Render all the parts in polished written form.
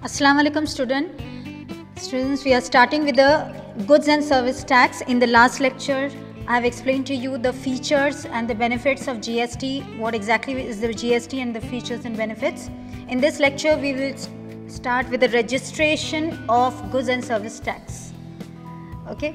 Assalamu alaikum students, we are starting with the goods and service tax. In the last lecture, I have explained to you the features and the benefits of GST, what exactly is the GST and the features and benefits. In this lecture, we will start with the registration of goods and service tax. Okay.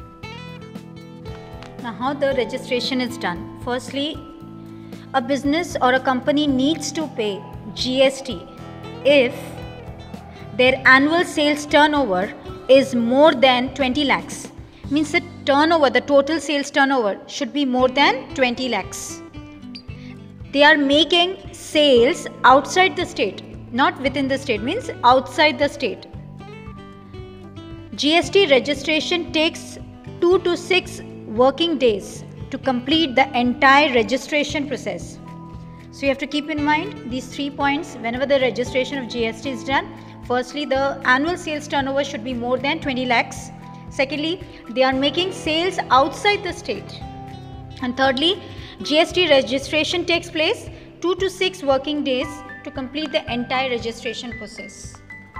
Now, how the registration is done? Firstly, a business or a company needs to pay GST if their annual sales turnover is more than 20 lakhs. Means the turnover, the total sales turnover should be more than 20 lakhs. They are making sales outside the state, not within the state, means outside the state. GST registration takes 2 to 6 working days to complete the entire registration process. So you have to keep in mind these 3 points whenever the registration of GST is done. Firstly, the annual sales turnover should be more than 20 lakhs. Secondly, they are making sales outside the state. And thirdly, GST registration takes place 2 to 6 working days to complete the entire registration process.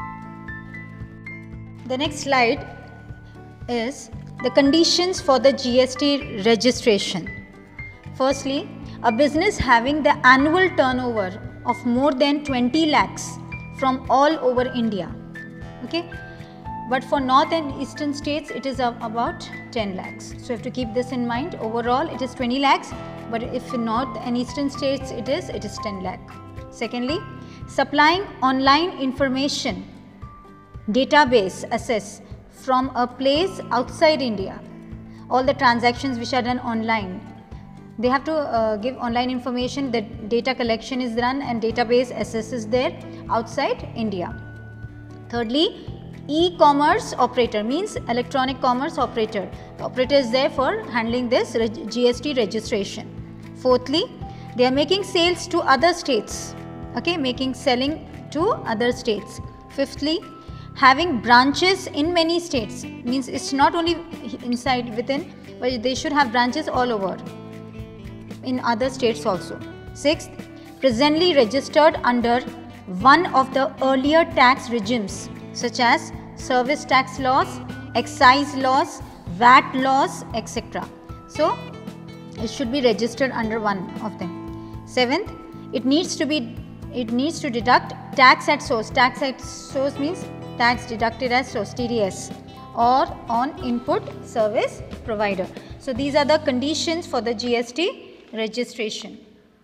The next slide is the conditions for the GST registration. Firstly, a business having the annual turnover of more than 20 lakhs from all over India. Okay, but for north and eastern states it is about 10 lakhs. So you have to keep this in mind. Overall it is 20 lakhs, but if in north and eastern states it is 10 lakh. Secondly, supplying online information database access from a place outside India. All the transactions which are done online, they have to give online information, that data collection is done and database access is there outside India. Thirdly, e-commerce operator means electronic commerce operator. The operator is there for handling this GST registration. Fourthly, they are making sales to other states. Okay, selling to other states. Fifthly, having branches in many states, means it's not only inside within, but they should have branches all over in other states also. Sixth, presently registered under one of the earlier tax regimes such as service tax laws, excise laws, VAT laws, etc. So it should be registered under one of them. Seventh, it needs to deduct tax at source. Tax at source means tax deducted at source, TDS, or on input service provider. So these are the conditions for the GST registration.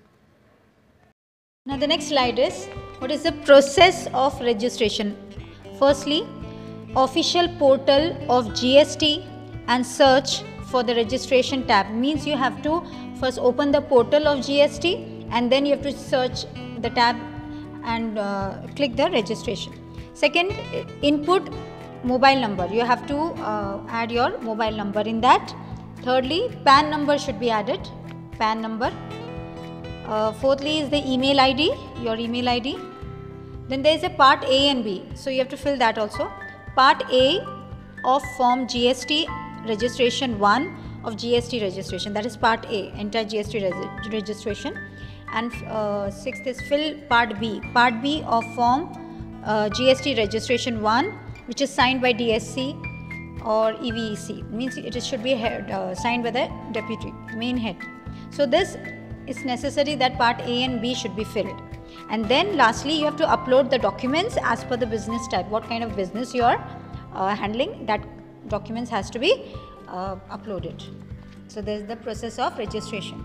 Now the next slide is what is the process of registration. Firstly, official portal of GST and search for the registration tab, means you have to first open the portal of GST and then you have to search the tab and click the registration. Second, input mobile number, you have to add your mobile number in that. Thirdly, PAN number should be added, PAN number. Fourthly is the email ID, your email ID. Then there is a part A and B, so you have to fill that also. Part A of form GST registration 1 of GST registration, that is part A, entire GST registration. And sixth is fill part B of form GST registration 1, which is signed by DSC or EVEC, means it should be signed by the deputy main head. So this is necessary that part A and B should be filled. And then lastly, you have to upload the documents as per the business type. What kind of business you are handling, that documents has to be uploaded. So this is the process of registration.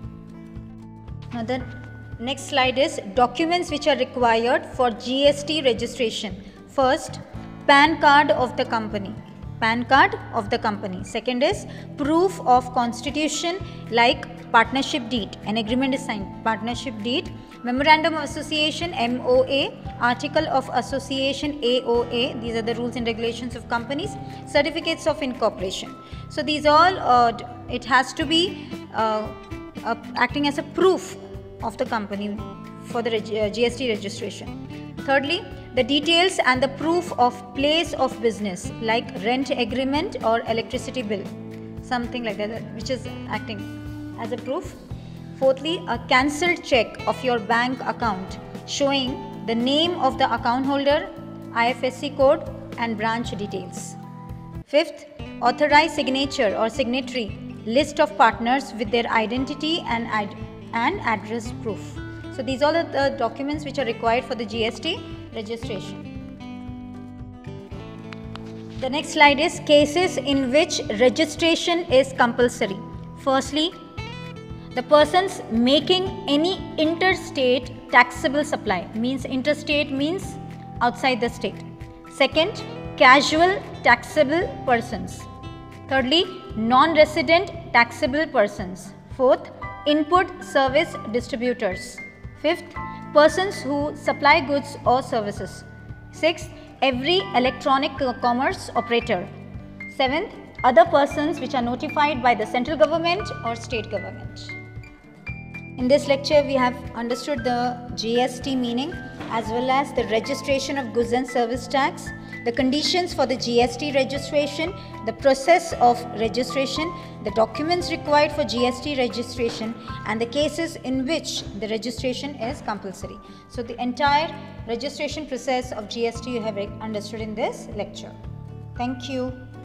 Now the next slide is documents which are required for GST registration. First, PAN card of the company. PAN card of the company. Second is proof of constitution like partnership deed. An agreement is signed. Partnership deed. Memorandum of Association MOA, Article of Association AOA, these are the rules and regulations of companies, certificates of incorporation. So these all, it has to be acting as a proof of the company for the GST registration. Thirdly, the details and the proof of place of business like rent agreement or electricity bill, something like that, which is acting as a proof. Fourthly, a cancelled check of your bank account showing the name of the account holder, IFSC code and branch details. Fifth, authorized signature or signatory, list of partners with their identity and address proof. So these are the documents which are required for the GST registration. The next slide is cases in which registration is compulsory. Firstly, the persons making any interstate taxable supply, means interstate means outside the state. Second, casual taxable persons. Thirdly, non-resident taxable persons. Fourth, input service distributors. Fifth, persons who supply goods or services. Sixth, every electronic commerce operator. Seventh, other persons which are notified by the central government or state government. In this lecture, we have understood the GST meaning as well as the registration of goods and service tax, the conditions for the GST registration, the process of registration, the documents required for GST registration, and the cases in which the registration is compulsory. So the entire registration process of GST you have understood in this lecture. Thank you.